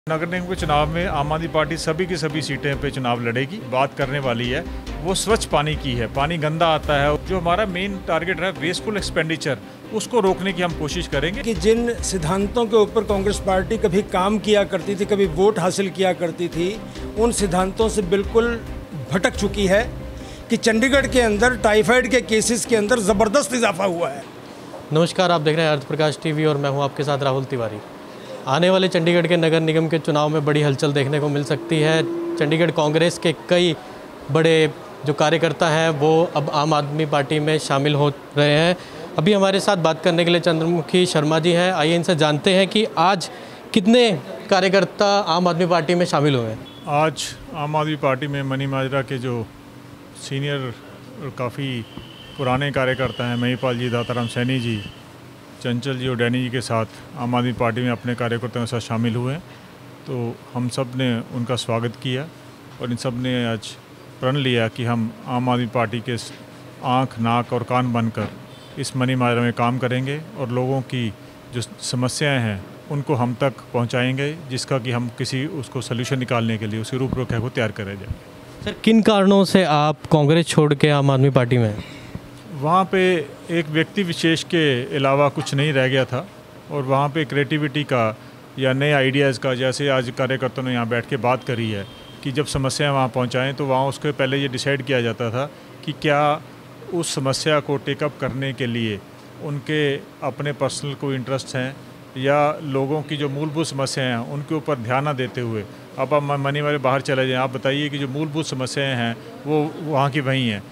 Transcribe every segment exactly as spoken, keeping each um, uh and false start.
नगर निगम के चुनाव में आम आदमी पार्टी सभी की सभी सीटें पे चुनाव लड़ेगी। बात करने वाली है वो स्वच्छ पानी की है। पानी गंदा आता है, जो हमारा मेन टारगेट है वेस्टफुल एक्सपेंडिचर, उसको रोकने की हम कोशिश करेंगे। कि जिन सिद्धांतों के ऊपर कांग्रेस पार्टी कभी काम किया करती थी, कभी वोट हासिल किया करती थी, उन सिद्धांतों से बिल्कुल भटक चुकी है। कि चंडीगढ़ के अंदर टाइफाइड के केसेस के अंदर ज़बरदस्त इजाफा हुआ है। नमस्कार, आप देख रहे हैं अर्थ प्रकाश टीवी और मैं हूं आपके साथ राहुल तिवारी। आने वाले चंडीगढ़ के नगर निगम के चुनाव में बड़ी हलचल देखने को मिल सकती है। चंडीगढ़ कांग्रेस के कई बड़े जो कार्यकर्ता हैं वो अब आम आदमी पार्टी में शामिल हो रहे हैं। अभी हमारे साथ बात करने के लिए चंद्रमुखी शर्मा जी हैं। आइए इनसे जानते हैं कि आज कितने कार्यकर्ता आम आदमी पार्टी में शामिल हुए हैं। आज आम आदमी पार्टी में मनी माजरा के जो सीनियर और काफ़ी पुराने कार्यकर्ता हैं, महिपाल जी, दाताराम सैनी जी, चंचल जी और डैनी जी के साथ आम आदमी पार्टी में अपने कार्यकर्ताओं के साथ शामिल हुए। तो हम सब ने उनका स्वागत किया और इन सब ने आज प्रण लिया कि हम आम आदमी पार्टी के आँख, नाक और कान बनकर इस मनी माजरा में काम करेंगे और लोगों की जो समस्याएं हैं उनको हम तक पहुंचाएंगे, जिसका कि हम किसी उसको सलूशन निकालने के लिए उसकी रूपरेखा को तैयार करें जाए। सर, किन कारणों से आप कांग्रेस छोड़ के आम आदमी पार्टी में हैं? वहाँ पे एक व्यक्ति विशेष के अलावा कुछ नहीं रह गया था और वहाँ पे क्रिएटिविटी का या नए आइडियाज़ का, जैसे आज कार्यकर्ताओं ने यहाँ बैठ के बात करी है कि जब समस्याएं वहाँ पहुँचाएँ तो वहाँ उसके पहले ये डिसाइड किया जाता था कि क्या उस समस्या को टेकअप करने के लिए उनके अपने पर्सनल कोई इंटरेस्ट हैं या लोगों की जो मूलभूत समस्याएं हैं उनके ऊपर ध्यान न देते हुए अब आप मनी वाले बाहर चले जाएँ। आप बताइए कि जो मूलभूत समस्याएं हैं वो वहाँ की वहीं हैं।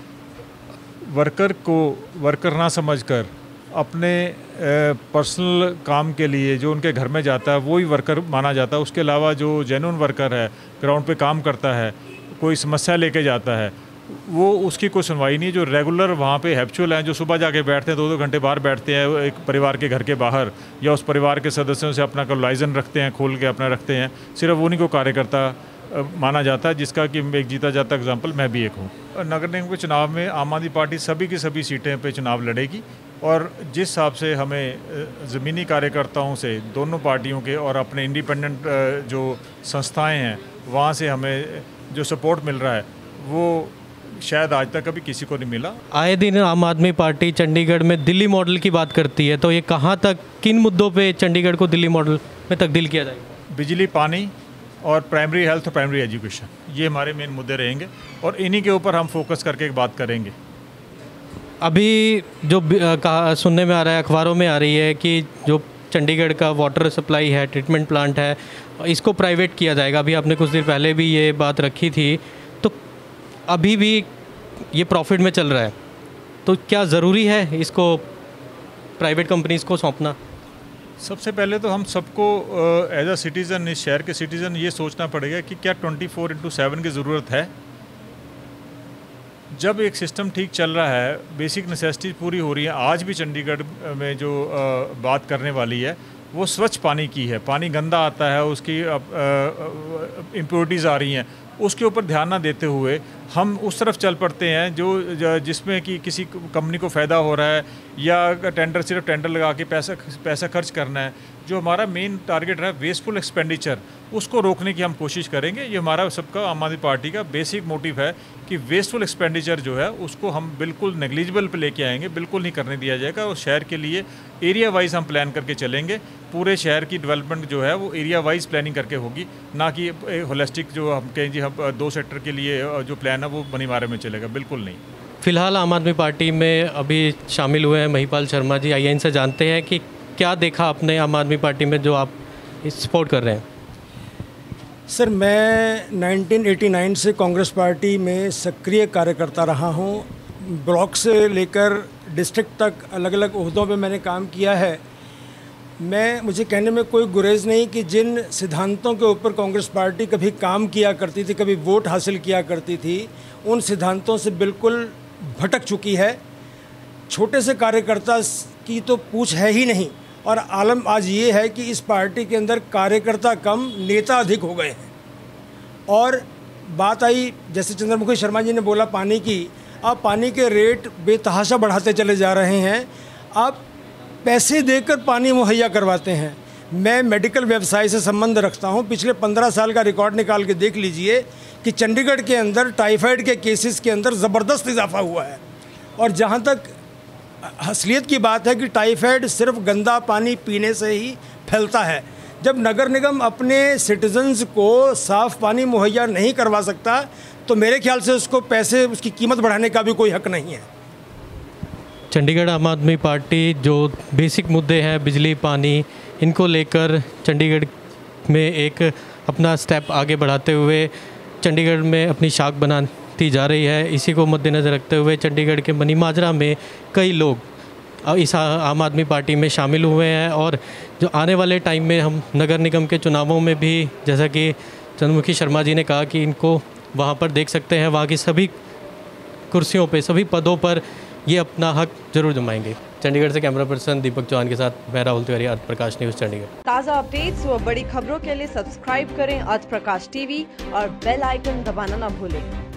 वर्कर को वर्कर ना समझकर अपने पर्सनल काम के लिए जो उनके घर में जाता है वो ही वर्कर माना जाता है। उसके अलावा जो जेन्युइन वर्कर है, ग्राउंड पे काम करता है, कोई समस्या लेके जाता है, वो उसकी कोई सुनवाई नहीं। जो रेगुलर वहाँ पे हैप्चुअल हैं, जो सुबह जाके बैठते हैं, दो दो घंटे बाहर बैठते हैं एक परिवार के घर के बाहर, या उस परिवार के सदस्यों से अपना कोलाइजन रखते हैं, खोल के अपना रखते हैं, सिर्फ उन्हीं को कार्यकर्ता माना जाता है, जिसका कि एक जीता जाता एग्जाम्पल मैं भी एक हूँ। नगर निगम के चुनाव में आम आदमी पार्टी सभी की सभी सीटें पे चुनाव लड़ेगी और जिस हिसाब से हमें ज़मीनी कार्यकर्ताओं से दोनों पार्टियों के और अपने इंडिपेंडेंट जो संस्थाएं हैं वहाँ से हमें जो सपोर्ट मिल रहा है वो शायद आज तक कभी किसी को नहीं मिला। आए दिन आम आदमी पार्टी चंडीगढ़ में दिल्ली मॉडल की बात करती है, तो ये कहाँ तक, किन मुद्दों पे चंडीगढ़ को दिल्ली मॉडल में तब्दील किया जाएगा? बिजली, पानी और प्राइमरी हेल्थ और प्राइमरी एजुकेशन, ये हमारे मेन मुद्दे रहेंगे और इन्हीं के ऊपर हम फोकस करके एक बात करेंगे। अभी जो कहा सुनने में आ रहा है, अखबारों में आ रही है कि जो चंडीगढ़ का वाटर सप्लाई है, ट्रीटमेंट प्लांट है, इसको प्राइवेट किया जाएगा। अभी आपने कुछ दिन पहले भी ये बात रखी थी, तो अभी भी ये प्रॉफिट में चल रहा है, तो क्या ज़रूरी है इसको प्राइवेट कंपनीज़ को सौंपना? सबसे पहले तो हम सबको एज अ सिटीज़न, इस शहर के सिटीज़न, ये सोचना पड़ेगा कि क्या ट्वेंटी फोर इंटू सेवन की ज़रूरत है। जब एक सिस्टम ठीक चल रहा है, बेसिक नेसेसिटी पूरी हो रही है। आज भी चंडीगढ़ में जो आ, बात करने वाली है वो स्वच्छ पानी की है। पानी गंदा आता है, उसकी इम्प्योरिटीज़ आ रही हैं, उसके ऊपर ध्यान ना देते हुए हम उस तरफ चल पड़ते हैं जो जिसमें कि किसी कंपनी को फ़ायदा हो रहा है या टेंडर, सिर्फ टेंडर लगा के पैसा पैसा खर्च करना है। जो हमारा मेन टारगेट है वेस्टफुल एक्सपेंडिचर, उसको रोकने की हम कोशिश करेंगे। ये हमारा सबका आम आदमी पार्टी का बेसिक मोटिव है कि वेस्टफुल एक्सपेंडिचर जो है उसको हम बिल्कुल नेग्लिजिबल पे लेके आएंगे, बिल्कुल नहीं करने दिया जाएगा। और शहर के लिए एरिया वाइज हम प्लान करके चलेंगे। पूरे शहर की डेवलपमेंट जो है वो एरिया वाइज प्लानिंग करके होगी, ना कि होलिस्टिक जो हम कहें जी हम दो सेक्टर के लिए जो प्लान है वो बनी मारे में चलेगा, बिल्कुल नहीं। फिलहाल आम आदमी पार्टी में अभी शामिल हुए हैं महिपाल शर्मा जी। आइए इनसे जानते हैं कि क्या देखा आपने आम आदमी पार्टी में जो आप सपोर्ट कर रहे हैं। सर, मैं नाइनटीन एटी नाइन से कांग्रेस पार्टी में सक्रिय कार्यकर्ता रहा हूँ। ब्लॉक से लेकर डिस्ट्रिक्ट तक अलग अलग ओहदों पे मैंने काम किया है। मैं मुझे कहने में कोई गुरेज नहीं कि जिन सिद्धांतों के ऊपर कांग्रेस पार्टी कभी काम किया करती थी, कभी वोट हासिल किया करती थी, उन सिद्धांतों से बिल्कुल भटक चुकी है। छोटे से कार्यकर्ता की तो पूछ है ही नहीं और आलम आज ये है कि इस पार्टी के अंदर कार्यकर्ता कम, नेता अधिक हो गए हैं। और बात आई, जैसे चंद्रमुखी शर्मा जी ने बोला पानी की, अब पानी के रेट बेतहाशा बढ़ाते चले जा रहे हैं। आप पैसे देकर पानी मुहैया करवाते हैं। मैं मेडिकल व्यवसाय से संबंध रखता हूं। पिछले पंद्रह साल का रिकॉर्ड निकाल के देख लीजिए कि चंडीगढ़ के अंदर टाइफाइड के केसेस के अंदर ज़बरदस्त इजाफा हुआ है। और जहां तक असलियत की बात है कि टाइफाइड सिर्फ गंदा पानी पीने से ही फैलता है। जब नगर निगम अपने सिटीजन्स को साफ़ पानी मुहैया नहीं करवा सकता तो मेरे ख्याल से उसको पैसे उसकी कीमत बढ़ाने का भी कोई हक नहीं है। चंडीगढ़ आम आदमी पार्टी जो बेसिक मुद्दे हैं बिजली पानी, इनको लेकर चंडीगढ़ में एक अपना स्टेप आगे बढ़ाते हुए चंडीगढ़ में अपनी शाख बनाती जा रही है। इसी को मद्देनज़र रखते हुए चंडीगढ़ के मनी माजरा में कई लोग इस आम आदमी पार्टी में शामिल हुए हैं और जो आने वाले टाइम में हम नगर निगम के चुनावों में भी, जैसा कि चंद्रमुखी शर्मा जी ने कहा, कि इनको वहाँ पर देख सकते हैं। वहाँ की सभी कुर्सियों पे, सभी पदों पर ये अपना हक जरूर जमाएंगे। चंडीगढ़ से कैमरा पर्सन दीपक चौहान के साथ मैं राहुल तिवारी, अर्थ प्रकाश न्यूज़ चंडीगढ़। ताज़ा अपडेट्स व बड़ी खबरों के लिए सब्सक्राइब करें अर्थ प्रकाश टीवी और बेल आइकन दबाना ना भूलें।